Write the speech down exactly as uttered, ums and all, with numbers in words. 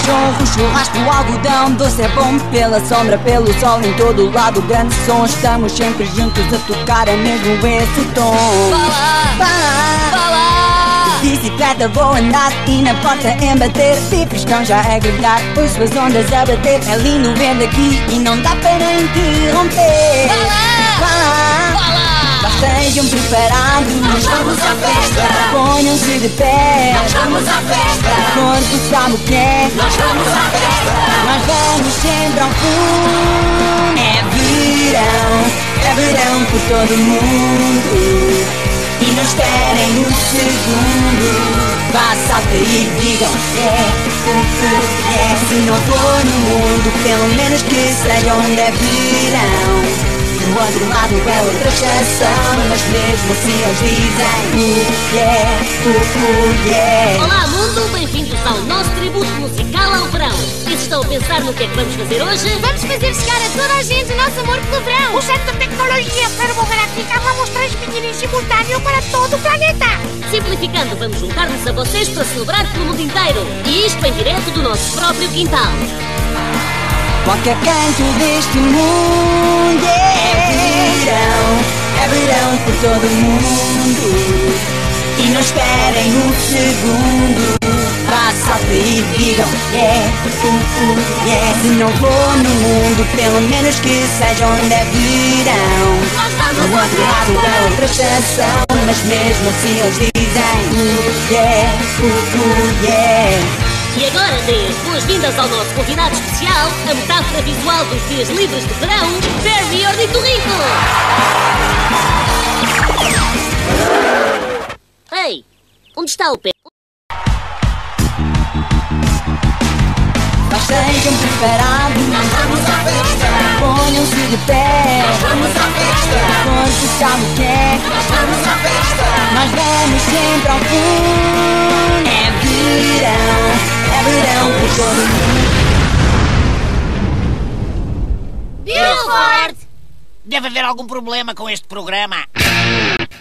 cachorro, churrasco, algodão. Doce é bom pela sombra, pelo sol, em todo lado. Grande som, estamos sempre juntos a tocar é mesmo esse tom. Fala, Fala, fala. bicicleta vou andar e na porta embater. Pipistão já é grelhar, ouço as ondas a bater. É lindo ver daqui e não dá para interromper. Fala, Fala, fala. estejam preparados, Nós vamos à festa. ponham-se de pé. Nós vamos à festa. O corpo sabe o que é. Nós vamos à festa. Nós vamos sempre ao fundo. É verão, é verão por todo mundo. E não esperem um segundo. Vá, salta e digam é, é, é. Se não for no mundo, pelo menos que seja onde é verão. Do outro lado é outra estação, mas mesmo assim eles dizem uh, yeah, uh, uh, yeah. Olá mundo, bem-vindos ao nosso tributo musical ao verão. E se estão a pensar no que é que vamos fazer hoje? Vamos fazer chegar a toda a gente o nosso amor pelo verão. Usando a tecnologia termográfica, vamos transmitir em simultâneo para todo o planeta. Simplificando, vamos juntar-nos a vocês para celebrar pelo mundo inteiro. E isto em direto do nosso próprio quintal. Qualquer canto deste mundo é verão, é verão por todo mundo. E não esperem um segundo. Vá, salta e digam yeah, uh, uh, yeah. Se não for no mundo, pelo menos que seja onde é verão. Do outro lado é outra estação, mas mesmo assim eles dizem uh, yeah, uh, uh, yeah. E agora dê as boas-vindas ao nosso convidado especial, a metáfora visual dos dias livres de verão, Perry Ornitorrinco! Ei, onde está o Perry? Estejam preparados, Nós vamos à festa. ponham-se de pé. Nós vamos à festa. O corpo sabe o que é. Nós vamos à festa. Nós vamos sempre ao fundo. É verão, é verão por todo mundo. Billboard! Deve haver algum problema com este programa.